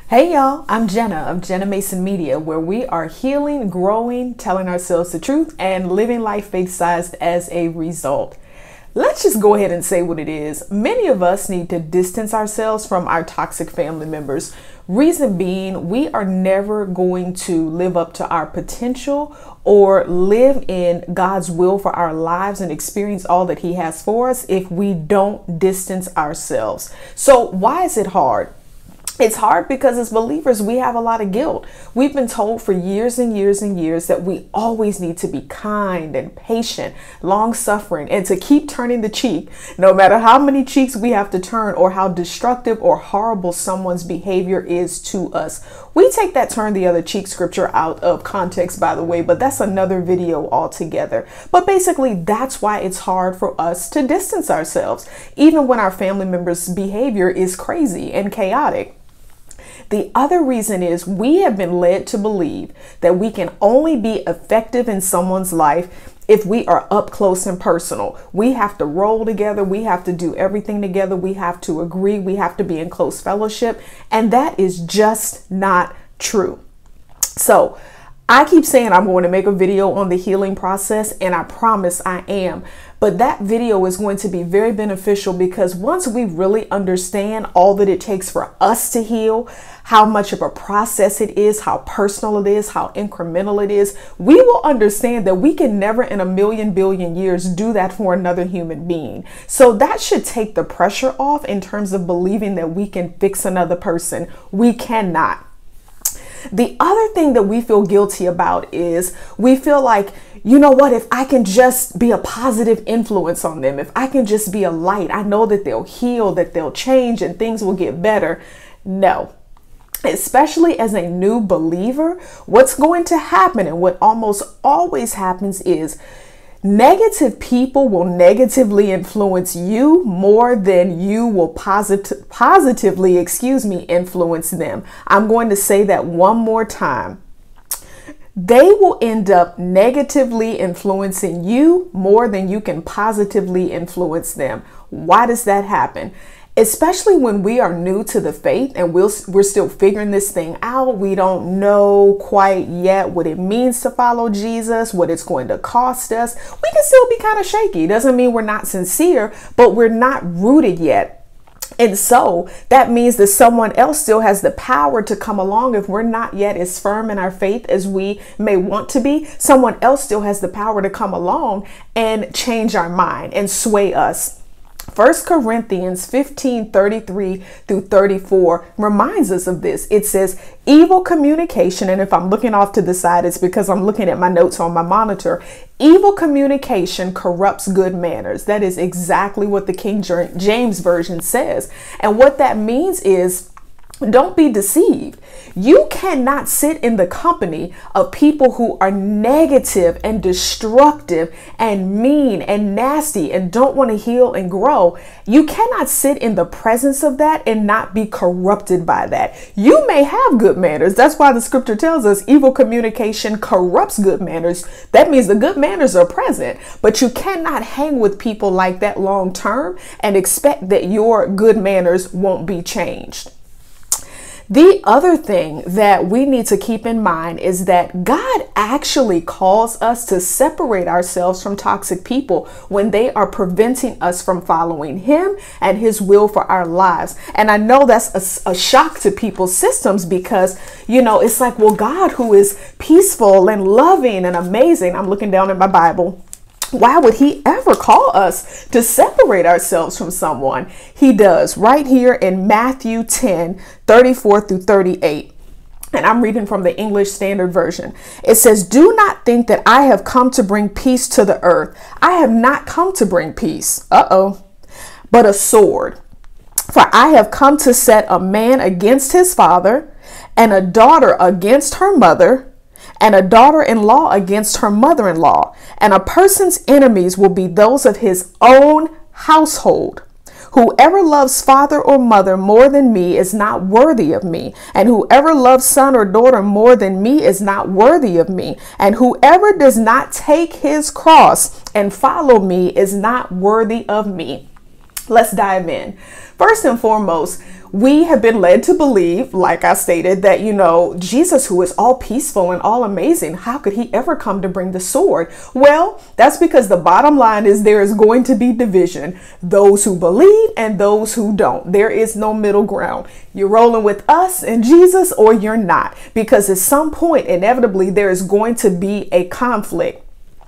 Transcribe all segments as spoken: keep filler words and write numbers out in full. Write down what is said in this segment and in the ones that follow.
Hey y'all, I'm Jenna of Jenna Mason Media, where we are healing, growing, telling ourselves the truth, and living life faith-sized as a result. Let's just go ahead and say what it is. Many of us need to distance ourselves from our toxic family members. Reason being, we are never going to live up to our potential or live in God's will for our lives and experience all that He has for us if we don't distance ourselves. So why is it hard? It's hard because as believers, we have a lot of guilt. We've been told for years and years and years that we always need to be kind and patient, long-suffering, and to keep turning the cheek, no matter how many cheeks we have to turn or how destructive or horrible someone's behavior is to us. We take that turn the other cheek scripture out of context, by the way, but that's another video altogether. But basically, that's why it's hard for us to distance ourselves, even when our family members' behavior is crazy and chaotic. The other reason is we have been led to believe that we can only be effective in someone's life if we are up close and personal. We have to roll together. We have to do everything together. We have to agree. We have to be in close fellowship. And that is just not true. So I keep saying I'm going to make a video on the healing process, and I promise I am. But that video is going to be very beneficial because once we really understand all that it takes for us to heal, how much of a process it is, how personal it is, how incremental it is, we will understand that we can never in a million billion years do that for another human being. So that should take the pressure off in terms of believing that we can fix another person. We cannot. The other thing that we feel guilty about is we feel like, you know what, if I can just be a positive influence on them, if I can just be a light, I know that they'll heal, that they'll change, and things will get better. No. Especially as a new believer, what's going to happen and what almost always happens is negative people will negatively influence you more than you will posit- positively, excuse me, influence them. I'm going to say that one more time. They will end up negatively influencing you more than you can positively influence them. Why does that happen? Especially when we are new to the faith and we'll, we're still figuring this thing out. We don't know quite yet what it means to follow Jesus, what it's going to cost us. We can still be kind of shaky. Doesn't mean we're not sincere, but we're not rooted yet. And so that means that someone else still has the power to come along. If we're not yet as firm in our faith as we may want to be, someone else still has the power to come along and change our mind and sway us. First Corinthians fifteen thirty-three through thirty-four reminds us of this. It says evil communication. And if I'm looking off to the side, it's because I'm looking at my notes on my monitor. Evil communication corrupts good manners. That is exactly what the King James Version says. And what that means is, don't be deceived. You cannot sit in the company of people who are negative and destructive and mean and nasty and don't want to heal and grow. You cannot sit in the presence of that and not be corrupted by that. You may have good manners. That's why the scripture tells us evil communication corrupts good manners. That means the good manners are present, but you cannot hang with people like that long term and expect that your good manners won't be changed. The other thing that we need to keep in mind is that God actually calls us to separate ourselves from toxic people when they are preventing us from following Him and His will for our lives. And I know that's a, a shock to people's systems because, you know, it's like, well, God, who is peaceful and loving and amazing, I'm looking down in my Bible, why would He ever call us to separate ourselves from someone? He does right here in Matthew ten, thirty-four through thirty-eight. And I'm reading from the English Standard Version. It says, "Do not think that I have come to bring peace to the earth. I have not come to bring peace. Uh-oh. But a sword. For I have come to set a man against his father, and a daughter against her mother, and a daughter-in-law against her mother-in-law, and a person's enemies will be those of his own household. Whoever loves father or mother more than me is not worthy of me, and whoever loves son or daughter more than me is not worthy of me, and whoever does not take his cross and follow me is not worthy of me." Let's dive in. First and foremost, we have been led to believe, like I stated, that, you know, Jesus, who is all peaceful and all amazing, how could he ever come to bring the sword? Well, that's because the bottom line is there is going to be division. Those who believe and those who don't. There is no middle ground. You're rolling with us and Jesus, or you're not. Because at some point, inevitably, there is going to be a conflict.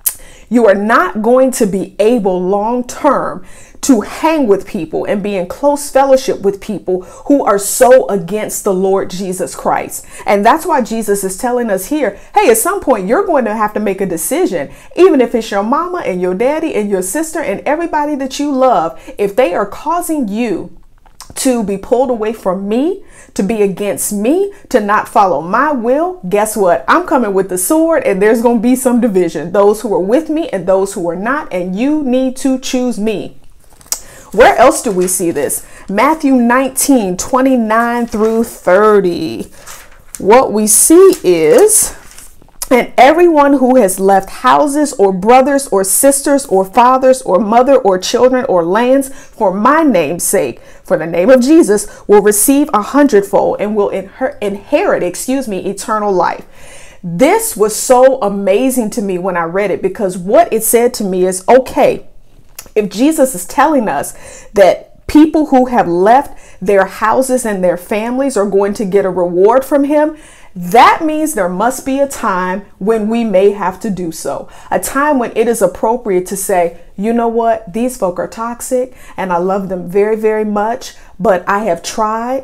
You are not going to be able long term to hang with people and be in close fellowship with people who are so against the Lord Jesus Christ. And that's why Jesus is telling us here, hey, at some point you're going to have to make a decision, even if it's your mama and your daddy and your sister and everybody that you love. If they are causing you to be pulled away from me, to be against me, to not follow my will, guess what? I'm coming with the sword, and there's going to be some division. Those who are with me and those who are not, and you need to choose me. Where else do we see this? Matthew nineteen, twenty-nine through thirty. What we see is, and everyone who has left houses or brothers or sisters or fathers or mother or children or lands for my name's sake, for the name of Jesus, will receive a hundredfold and will inher- inherit, excuse me, eternal life. This was so amazing to me when I read it, because what it said to me is, okay, if Jesus is telling us that people who have left their houses and their families are going to get a reward from him, that means there must be a time when we may have to do so. A time when it is appropriate to say, you know what, these folk are toxic and I love them very, very much, but I have tried.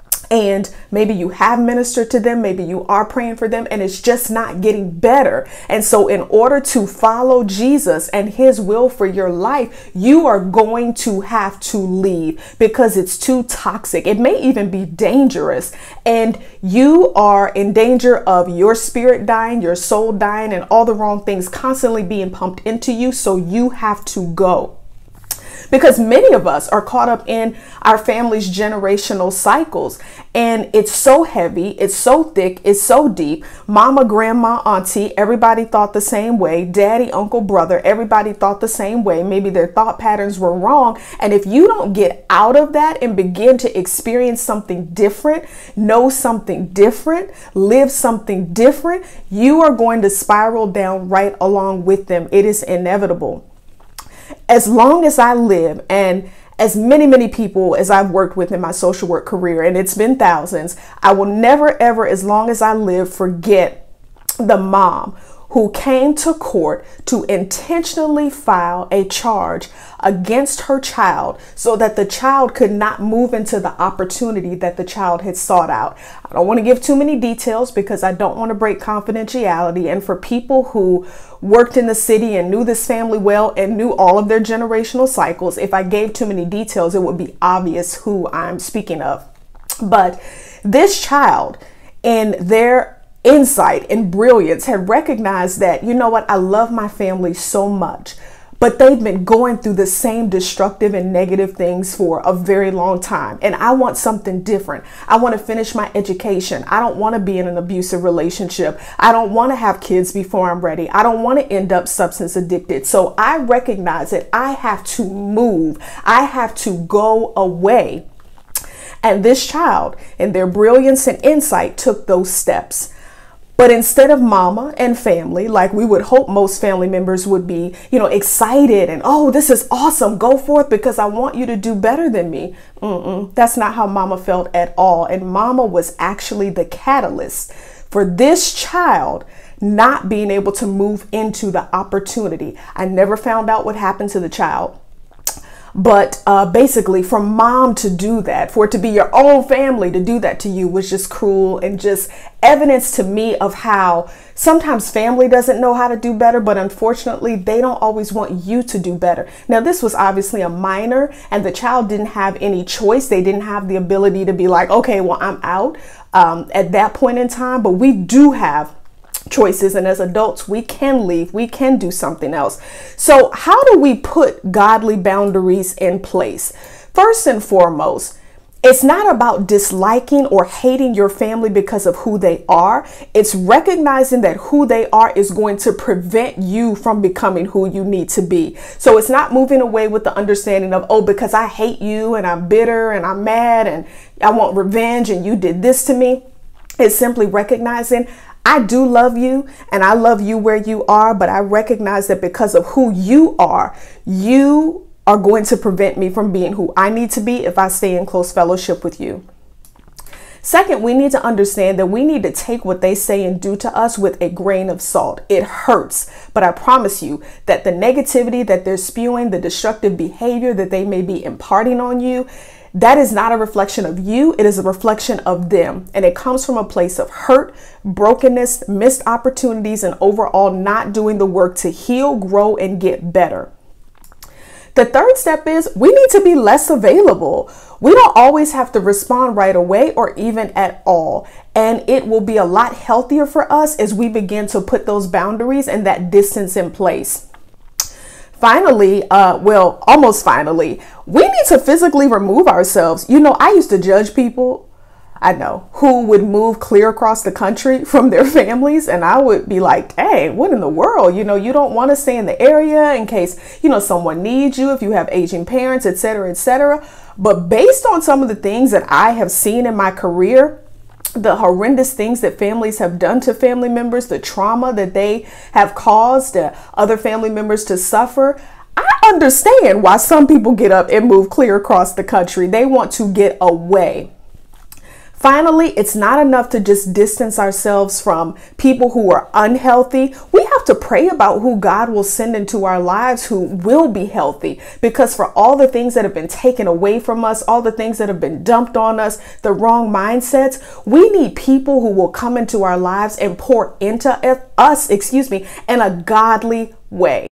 And maybe you have ministered to them, maybe you are praying for them, and it's just not getting better. And so in order to follow Jesus and his will for your life, you are going to have to leave because it's too toxic. It may even be dangerous, and you are in danger of your spirit dying, your soul dying, and all the wrong things constantly being pumped into you. So you have to go. Because many of us are caught up in our family's generational cycles, and it's so heavy, it's so thick, it's so deep. Mama, grandma, auntie, everybody thought the same way. Daddy, uncle, brother, everybody thought the same way. Maybe their thought patterns were wrong. And if you don't get out of that and begin to experience something different, know something different, live something different, you are going to spiral down right along with them. It is inevitable. As long as I live, and as many, many people as I've worked with in my social work career, and it's been thousands, I will never, ever, as long as I live, forget the mom who came to court to intentionally file a charge against her child so that the child could not move into the opportunity that the child had sought out. I don't want to give too many details because I don't want to break confidentiality. And for people who worked in the city and knew this family well and knew all of their generational cycles, if I gave too many details, it would be obvious who I'm speaking of. But this child, in their insight and brilliance, had recognized that, you know what, I love my family so much, but they've been going through the same destructive and negative things for a very long time. And I want something different. I want to finish my education. I don't want to be in an abusive relationship. I don't want to have kids before I'm ready. I don't want to end up substance addicted. So I recognize that I have to move. I have to go away. And this child, in their brilliance and insight, took those steps. But instead of mama and family, like we would hope most family members would be, you know, excited and, oh, this is awesome, go forth because I want you to do better than me. Mm-mm, that's not how mama felt at all. And mama was actually the catalyst for this child not being able to move into the opportunity. I never found out what happened to the child. But uh, basically, for mom to do that, for it to be your own family to do that to you, was just cruel and just evidence to me of how sometimes family doesn't know how to do better, but unfortunately, they don't always want you to do better. Now, this was obviously a minor, and the child didn't have any choice. They didn't have the ability to be like, okay, well, I'm out um, at that point in time. But we do have choices, and as adults we can leave, we can do something else. So how do we put godly boundaries in place? First and foremost, It's not about disliking or hating your family because of who they are. It's recognizing that who they are is going to prevent you from becoming who you need to be. So it's not moving away with the understanding of, oh, because I hate you and I'm bitter and I'm mad and I want revenge and you did this to me. It's simply recognizing I do love you and I love you where you are, but I recognize that because of who you are, you are going to prevent me from being who I need to be if I stay in close fellowship with you. Second, we need to understand that we need to take what they say and do to us with a grain of salt. It hurts, but I promise you that the negativity that they're spewing, the destructive behavior that they may be imparting on you, that is not a reflection of you. It is a reflection of them. And it comes from a place of hurt, brokenness, missed opportunities, and overall not doing the work to heal, grow, and get better. The third step is we need to be less available. We don't always have to respond right away or even at all. And it will be a lot healthier for us as we begin to put those boundaries and that distance in place. Finally, uh, well, almost finally, we need to physically remove ourselves. You know, I used to judge people, I know, who would move clear across the country from their families. And I would be like, hey, what in the world? You know, you don't want to stay in the area in case, you know, someone needs you, if you have aging parents, et cetera, et cetera. But based on some of the things that I have seen in my career, the horrendous things that families have done to family members, the trauma that they have caused uh, other family members to suffer, I understand why some people get up and move clear across the country. They want to get away. Finally, it's not enough to just distance ourselves from people who are unhealthy. We have to pray about who God will send into our lives who will be healthy, because for all the things that have been taken away from us, all the things that have been dumped on us, the wrong mindsets, we need people who will come into our lives and pour into us, excuse me, in a godly way.